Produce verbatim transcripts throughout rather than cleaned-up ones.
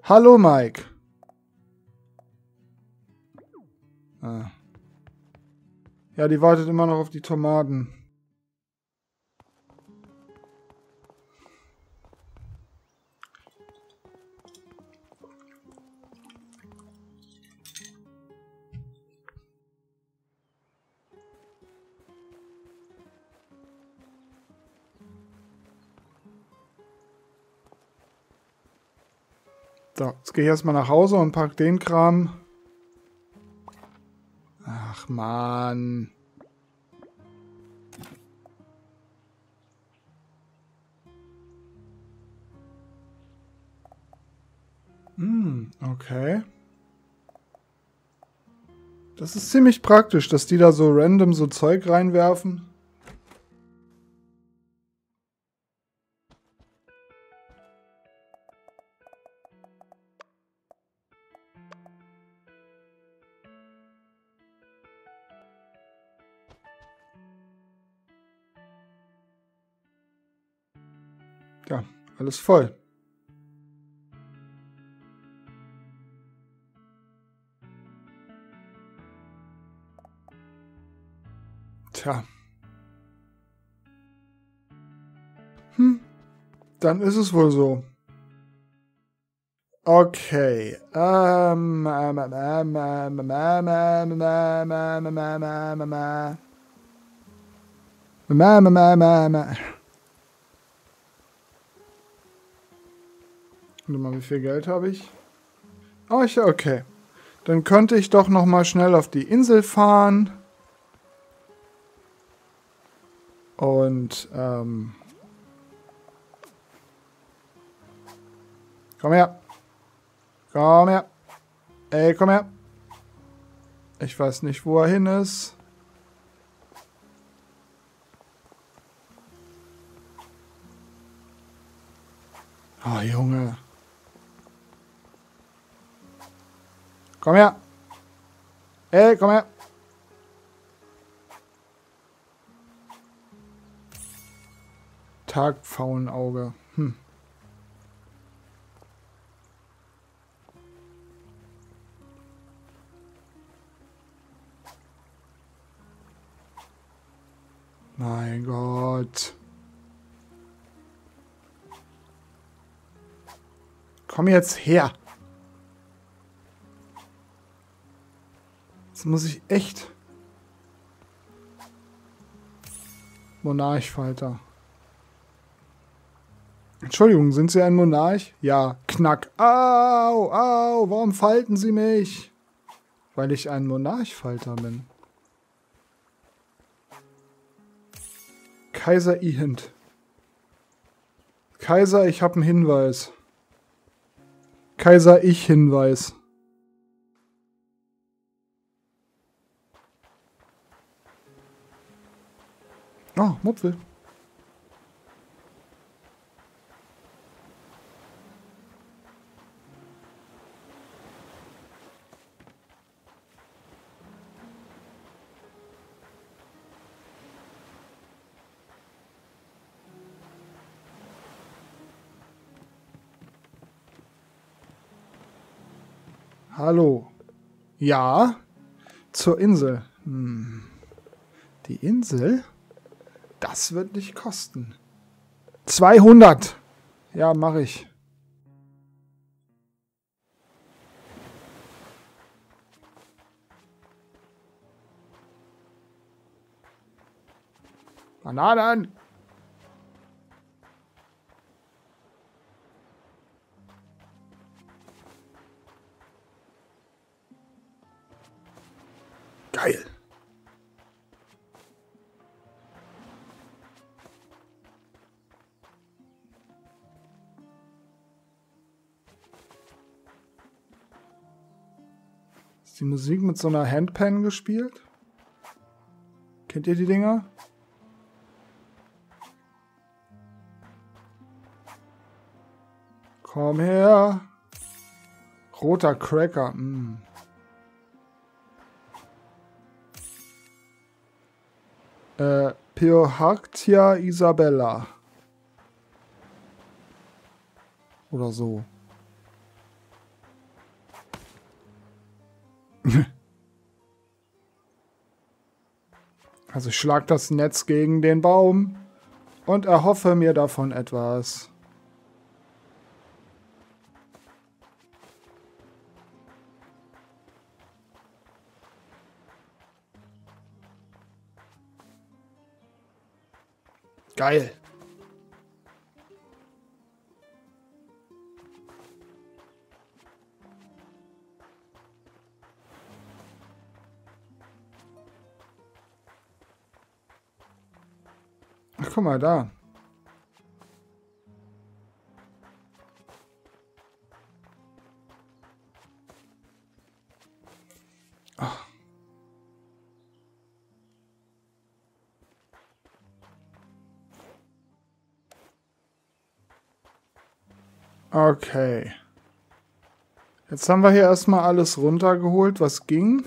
Hallo, Mike. Ah. Ja, die wartet immer noch auf die Tomaten. So, jetzt gehe ich erstmal nach Hause und pack den Kram. Ach, Mann. Hm, okay. Das ist ziemlich praktisch, dass die da so random so Zeug reinwerfen. Ja, alles voll. Tja. Hm, dann ist es wohl so. Okay. Ähm. ähm, ähm, ähm, ähm, ähm, ähm, ähm, ähm, ähm, ähm, ähm, ähm. Ma, ma, ma, ma, ma. Warte mal, wie viel Geld habe ich? Oh, ich, okay. Dann könnte ich doch noch mal schnell auf die Insel fahren. Und, ähm... komm her. Komm her. Ey, komm her. Ich weiß nicht, wo er hin ist. Oh, Junge. Komm her. Ey, komm her. Tagpfauenauge. Hm. Mein Gott. Komm jetzt her. Jetzt muss ich echt... Monarchfalter. Entschuldigung, sind Sie ein Monarch? Ja. Knack. Au, au, warum falten Sie mich? Weil ich ein Monarchfalter bin. Kaiser Ihend. Kaiser, ich habe einen Hinweis. Kaiser, ich Hinweis. Oh, Mupfel. Hallo. Ja, zur Insel. Hm. Die Insel? Das wird nicht kosten. zweihundert. Ja, mache ich. Bananen. Geil. Ist die Musik mit so einer Handpan gespielt? Kennt ihr die Dinger? Komm her. Roter Cracker. Mm. Äh, Peohactia Isabella. Oder so. Also ich schlage das Netz gegen den Baum und erhoffe mir davon etwas. Geil. Ach, guck mal da. Ach. Okay. Jetzt haben wir hier erstmal alles runtergeholt, was ging.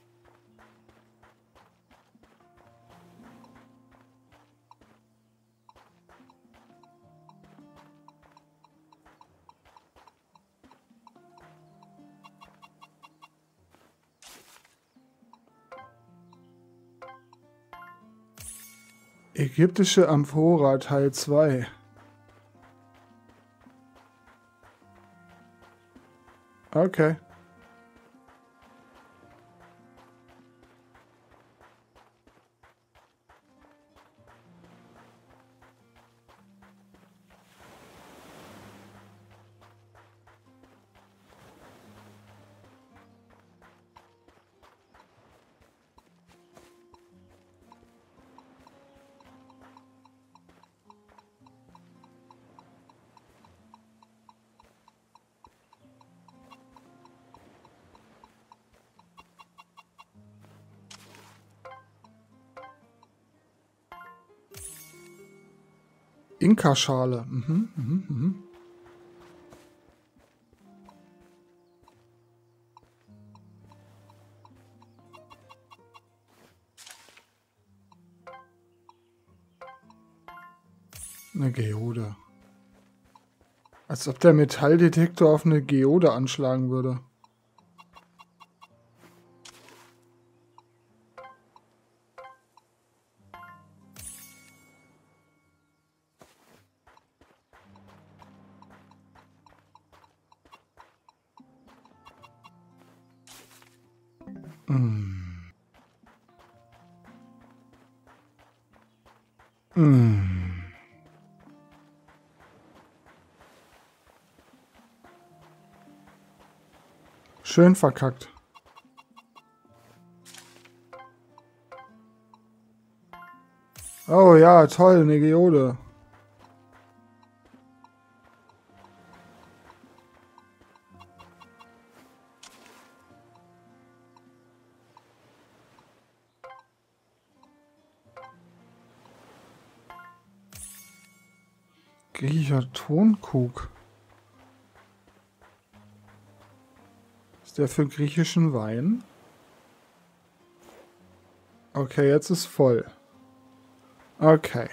Ägyptische Amphora Teil zwei. Okay. Inka-Schale. Mhm, mhm, mhm. Eine Geode. Als ob der Metalldetektor auf eine Geode anschlagen würde. Mm. Mm. Schön verkackt. Oh ja, toll, eine Geode. Griechischer Tonkrug. Ist der für griechischen Wein? Okay, jetzt ist voll. Okay.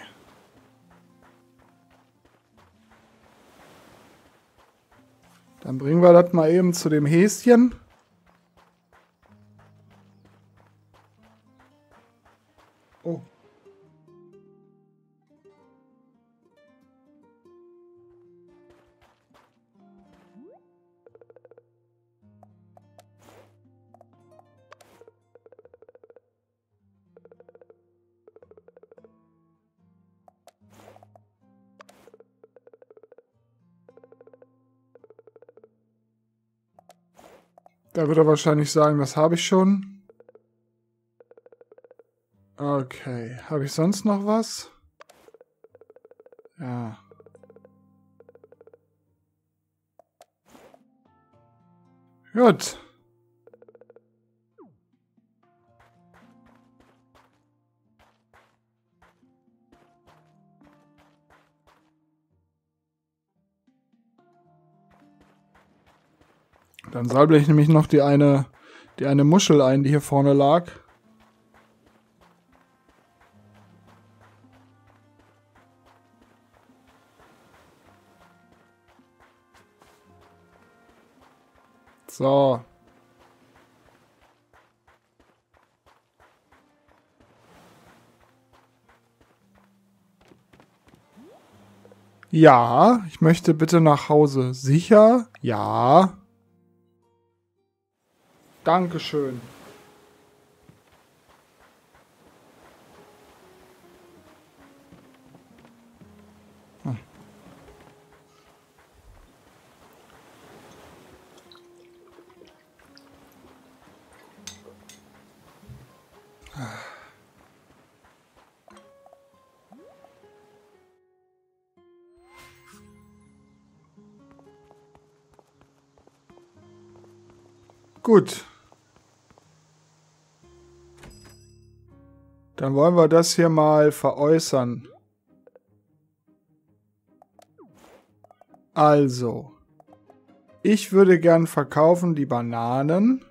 Dann bringen wir das mal eben zu dem Häschen. Oh. Da wird er wahrscheinlich sagen, das habe ich schon. Okay. Habe ich sonst noch was? Ja. Gut. Dann salbe ich nämlich noch die eine, die eine Muschel ein, die hier vorne lag. So. Ja, ich möchte bitte nach Hause. Sicher? Ja. Dankeschön. Hm. Gut. Dann wollen wir das hier mal veräußern. Also, ich würde gern verkaufen die Bananen.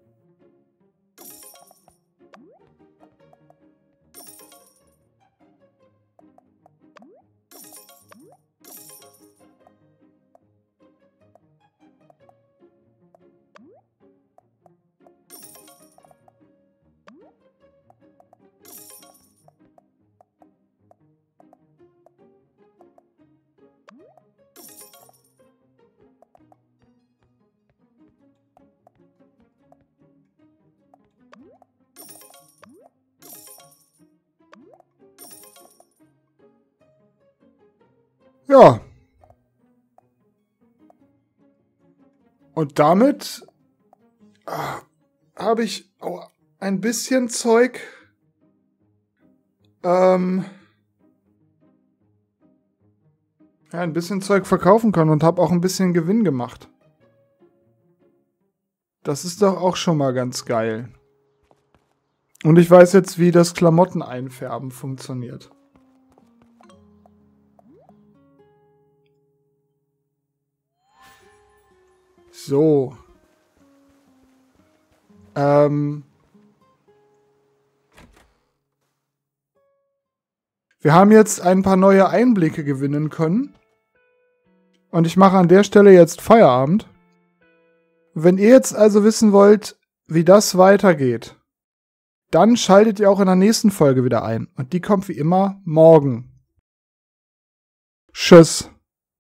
Ja. Und damit ah, habe ich auch ein bisschen Zeug ähm, ja, ein bisschen Zeug verkaufen können und habe auch ein bisschen Gewinn gemacht. Das ist doch auch schon mal ganz geil. Und ich weiß jetzt, wie das Klamotten-Einfärben funktioniert. So. Ähm. Wir haben jetzt ein paar neue Einblicke gewinnen können. Und ich mache an der Stelle jetzt Feierabend. Wenn ihr jetzt also wissen wollt, wie das weitergeht, dann schaltet ihr auch in der nächsten Folge wieder ein. Und die kommt wie immer morgen. Tschüss.